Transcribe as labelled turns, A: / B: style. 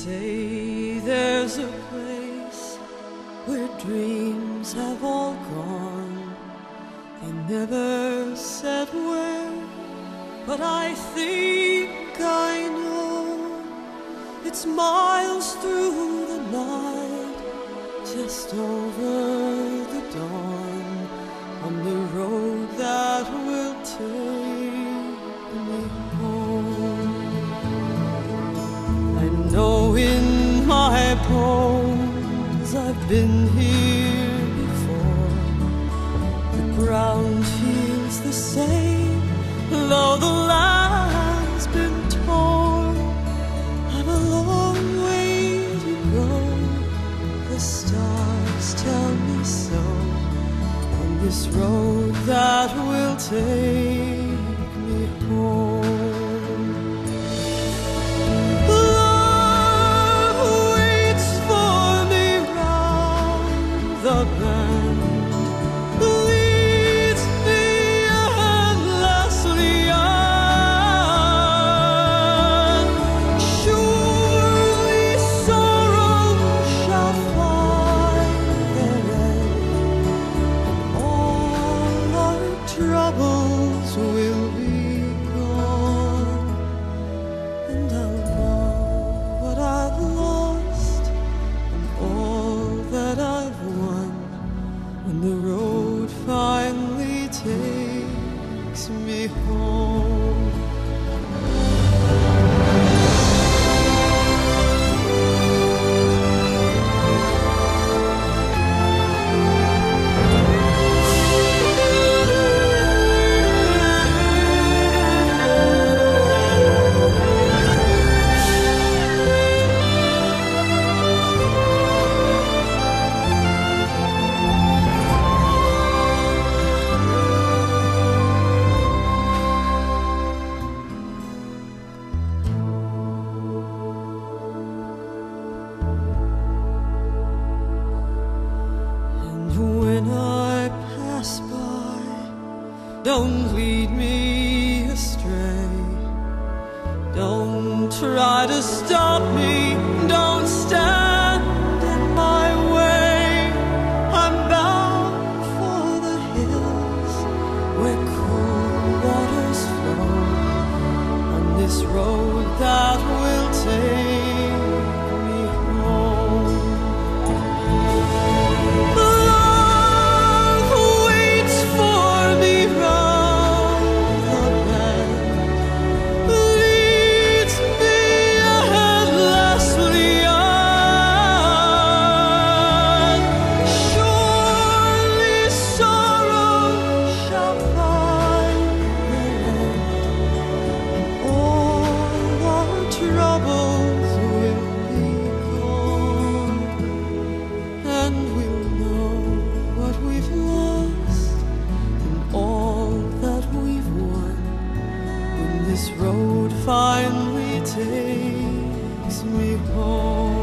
A: say there's a place where dreams have all gone. They never said where, but I think I know. It's miles through the night, just over the dawn, on the road that will take me home. I know in my bones I've been here before. The ground feels the same, though the land's been torn. I've a long way to go, the stars tell me so, on this road that will take me home. The bend leads me endlessly on. Surely sorrow shall find their end, and all our troubles will be gone. And I'll know what I've lost and all that I've won when the road finally takes me home. When I pass by, don't lead me astray. Don't try to stop me, don't stand in my way. I'm bound for the hills where cool waters flow, on this road that will take me home. This road finally takes me home.